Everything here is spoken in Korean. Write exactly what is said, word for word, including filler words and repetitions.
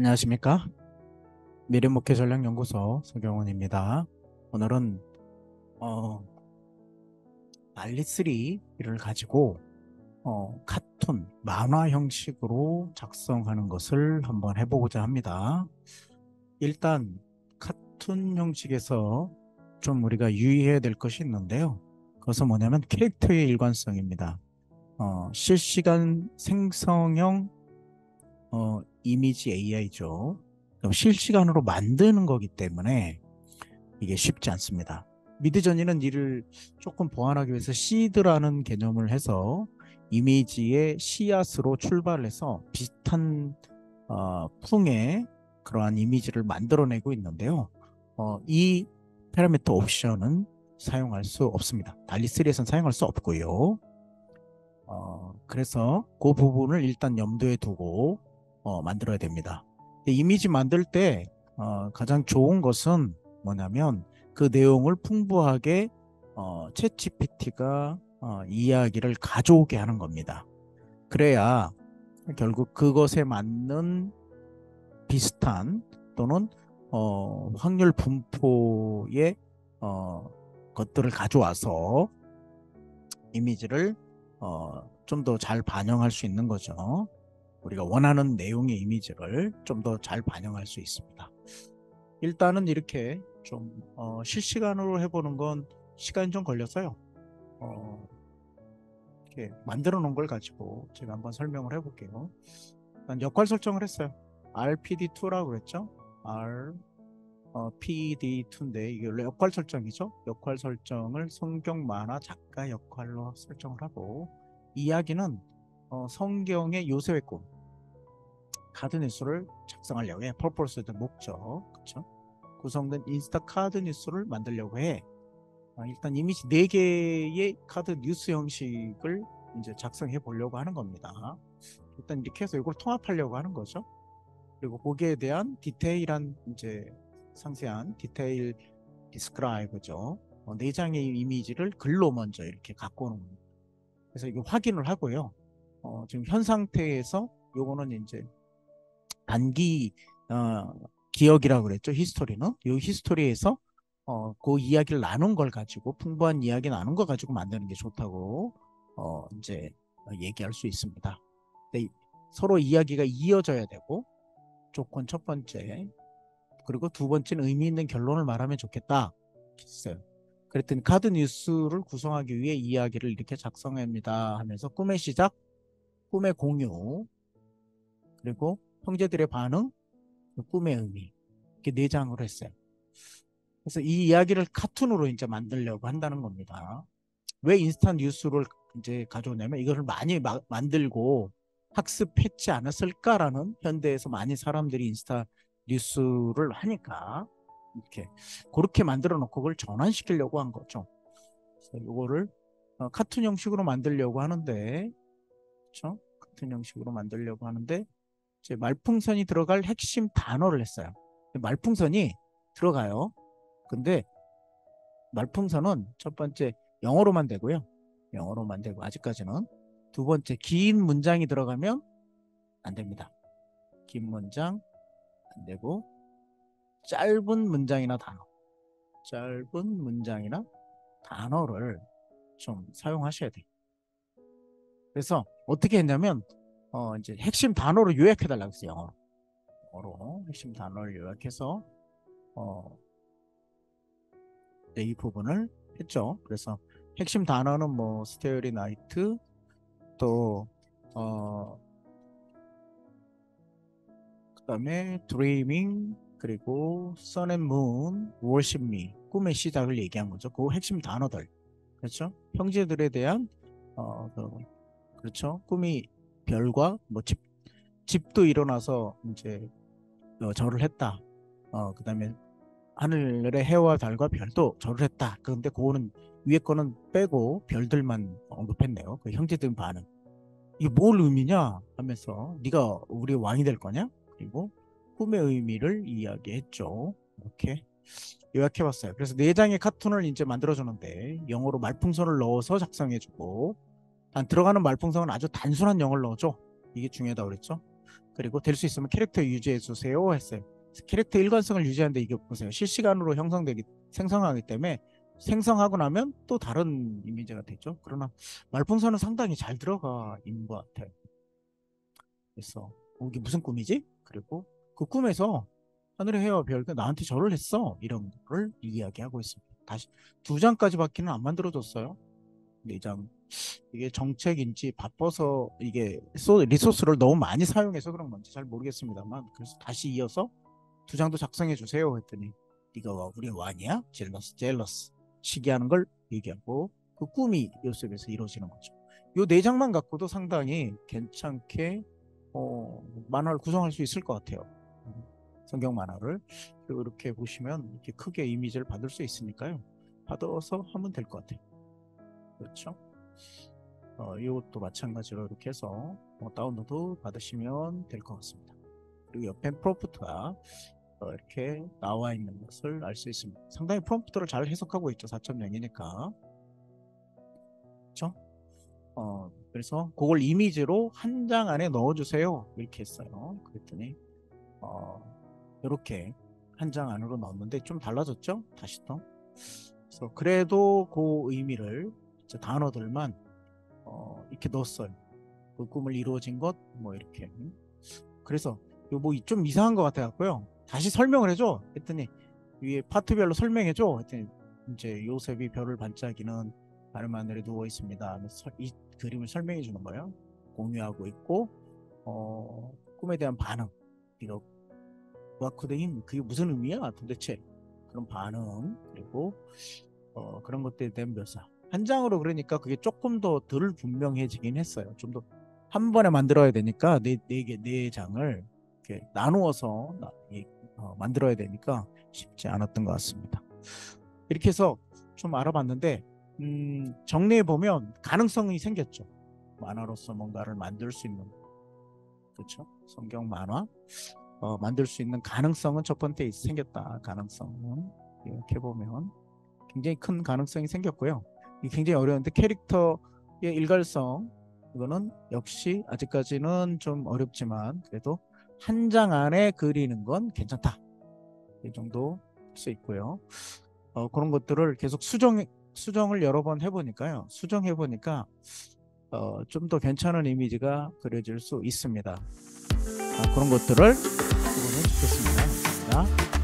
안녕하십니까? 미래목회전략연구소 서경원입니다. 오늘은 어, 알리쓰리를 가지고 어, 카툰, 만화 형식으로 작성하는 것을 한번 해보고자 합니다. 일단 카툰 형식에서 좀 우리가 유의해야 될 것이 있는데요. 그것은 뭐냐면 캐릭터의 일관성입니다. 어, 실시간 생성형 어, 이미지 에이아이죠. 실시간으로 만드는 거기 때문에 이게 쉽지 않습니다. 미드저니는 이를 조금 보완하기 위해서 시드라는 개념을 해서 이미지의 씨앗으로 출발해서 비슷한 어, 풍의 그러한 이미지를 만들어내고 있는데요. 어, 이 파라미터 옵션은 사용할 수 없습니다. 달리쓰리에서는 사용할 수 없고요. 어, 그래서 그 부분을 일단 염두에 두고 어, 만들어야 됩니다. 이미지 만들 때 어, 가장 좋은 것은 뭐냐면 그 내용을 풍부하게 어, 챗지피티가 어, 이야기를 가져오게 하는 겁니다. 그래야 결국 그것에 맞는 비슷한 또는 어, 확률 분포의 어, 것들을 가져와서 이미지를 어, 좀 더 잘 반영할 수 있는 거죠. 우리가 원하는 내용의 이미지를 좀 더 잘 반영할 수 있습니다. 일단은 이렇게 좀 어, 실시간으로 해보는 건 시간이 좀 걸렸어요. 어, 이렇게 만들어 놓은 걸 가지고 제가 한번 설명을 해볼게요. 일단 역할 설정을 했어요. 알피디투라고 그랬죠. R 어, 피디투인데 이게 원래 역할 설정이죠. 역할 설정을 성경 만화 작가 역할로 설정을 하고 이야기는 어, 성경의 요셉의 꿈 카드 뉴스를 작성하려고 해. 퍼포스의 목적, 그렇죠? 구성된 인스타 카드 뉴스를 만들려고 해. 아, 일단 이미지 네 개의 카드 뉴스 형식을 이제 작성해 보려고 하는 겁니다. 일단 이렇게 해서 이걸 통합하려고 하는 거죠. 그리고 거기에 대한 디테일한 이제 상세한 디테일 디스크라이브죠. 어, 네 장의 이미지를 글로 먼저 이렇게 갖고 오는 겁니다. 그래서 이거 확인을 하고요. 어, 지금 현 상태에서 요거는 이제 단기 어, 기억이라고 그랬죠. 히스토리는 이 히스토리에서 어, 그 이야기를 나눈 걸 가지고 풍부한 이야기 나눈 거 가지고 만드는 게 좋다고 어, 이제 얘기할 수 있습니다. 근데 서로 이야기가 이어져야 되고 조건 첫 번째 그리고 두 번째는 의미 있는 결론을 말하면 좋겠다 했어요. 그랬더니 카드 뉴스를 구성하기 위해 이야기를 이렇게 작성합니다 하면서 꿈의 시작, 꿈의 공유, 그리고 형제들의 반응, 꿈의 의미 이렇게 네 장으로 했어요. 그래서 이 이야기를 카툰으로 이제 만들려고 한다는 겁니다. 왜 인스타 뉴스를 이제 가져오냐면 이거를 많이 마, 만들고 학습했지 않았을까라는 현대에서 많이 사람들이 인스타 뉴스를 하니까 이렇게 그렇게 만들어 놓고 그걸 전환시키려고 한 거죠. 그래서 이거를 어, 카툰 형식으로 만들려고 하는데, 그렇죠? 카툰 형식으로 만들려고 하는데 이제 말풍선이 들어갈 핵심 단어를 했어요. 말풍선이 들어가요. 근데 말풍선은 첫 번째 영어로만 되고요. 영어로만 되고 아직까지는 두 번째 긴 문장이 들어가면 안 됩니다. 긴 문장 안 되고 짧은 문장이나 단어 짧은 문장이나 단어를 좀 사용하셔야 돼요. 그래서 어떻게 했냐면 어 이제 핵심 단어로 요약해 달라고 했어요. 영어로. 영어로 핵심 단어를 요약해서 어 이 부분을 했죠. 그래서 핵심 단어는 뭐 스테어리 나이트 또 어, 그다음에 드리밍 그리고 선앤문 월십 미 꿈의 시작을 얘기한 거죠. 그 핵심 단어들 그렇죠. 형제들에 대한 어, 그, 그렇죠. 꿈이 별과 뭐 집, 집도 일어나서 이제 어, 절을 했다. 어, 그다음에 하늘의 해와 달과 별도 절을 했다. 그런데 그거는 위에 거는 빼고 별들만 언급했네요. 그 형제들 반응. 이게 뭘 의미냐 하면서 네가 우리 왕이 될 거냐? 그리고 꿈의 의미를 이야기했죠. 이렇게 요약해봤어요. 그래서 네 장의 카툰을 이제 만들어주는데 영어로 말풍선을 넣어서 작성해주고 단 들어가는 말풍선은 아주 단순한 영어를 넣어줘. 이게 중요하다고 그랬죠. 그리고 될 수 있으면 캐릭터 유지해 주세요 했어요. 캐릭터 일관성을 유지하는데 이게 보세요. 실시간으로 형성되기 생성하기 때문에 생성하고 나면 또 다른 이미지가 되죠. 그러나 말풍선은 상당히 잘 들어가 있는 것 같아요. 그래서 어, 이게 무슨 꿈이지? 그리고 그 꿈에서 하늘의 해와 별이 나한테 절을 했어. 이런 거를 이야기하고 있습니다. 다시 두 장까지밖에는 안 만들어줬어요. 네 장. 이게 정책인지 바빠서 이게 리소스를 너무 많이 사용해서 그런 건지 잘 모르겠습니다만, 그래서 다시 이어서 두 장도 작성해 주세요 했더니 네가 와 우리 왕이야? 젤러스 젤러스 시기하는 걸 얘기하고 그 꿈이 요셉에서 이루어지는 거죠. 요 네 장만 갖고도 상당히 괜찮게 어, 만화를 구성할 수 있을 것 같아요. 성경 만화를. 그리고 이렇게 보시면 이렇게 크게 이미지를 받을 수 있으니까요. 받아서 하면 될 것 같아요. 그렇죠? 어, 이것도 마찬가지로 이렇게 해서 어, 다운로드 받으시면 될 것 같습니다. 그리고 옆에 프롬프트가 어, 이렇게 나와 있는 것을 알 수 있습니다. 상당히 프롬프트를 잘 해석하고 있죠. 사 점 영이니까. 그렇죠? 어, 그래서 그걸 이미지로 한 장 안에 넣어주세요. 이렇게 했어요. 그랬더니 어, 이렇게 한 장 안으로 넣었는데 좀 달라졌죠? 다시 또. 그래서 그래도 그 의미를 단어들만 어, 이렇게 넣었어요. 그 꿈을 이루어진 것 뭐 이렇게. 그래서 뭐 좀 이상한 것 같아갖고요. 다시 설명을 해줘. 했더니 위에 파트별로 설명해줘. 했더니 이제 요셉이 별을 반짝이는 하늘 하늘에 누워 있습니다 하면서 이 그림을 설명해 주는 거예요. 공유하고 있고 어, 꿈에 대한 반응. 이거 와크드임 그게 무슨 의미야 도대체? 그런 반응 그리고 어, 그런 것들에 대한 묘사. 한 장으로 그러니까 그게 조금 더 덜 분명해지긴 했어요. 좀 더 한 번에 만들어야 되니까 네, 네 개, 네 장을 이렇게 나누어서 어, 만들어야 되니까 쉽지 않았던 것 같습니다. 이렇게 해서 좀 알아봤는데 음, 정리해 보면 가능성이 생겼죠. 만화로서 뭔가를 만들 수 있는, 그렇죠? 성경 만화 어, 만들 수 있는 가능성은 첫 번째 생겼다. 가능성은 이렇게 보면 굉장히 큰 가능성이 생겼고요. 이게 굉장히 어려운데 캐릭터의 일관성 이거는 역시 아직까지는 좀 어렵지만 그래도 한 장 안에 그리는 건 괜찮다. 이 정도 할 수 있고요. 어, 그런 것들을 계속 수정 수정을 여러 번 해보니까요. 수정해 보니까 어, 좀 더 괜찮은 이미지가 그려질 수 있습니다. 아, 그런 것들을 보면 좋겠습니다. 자.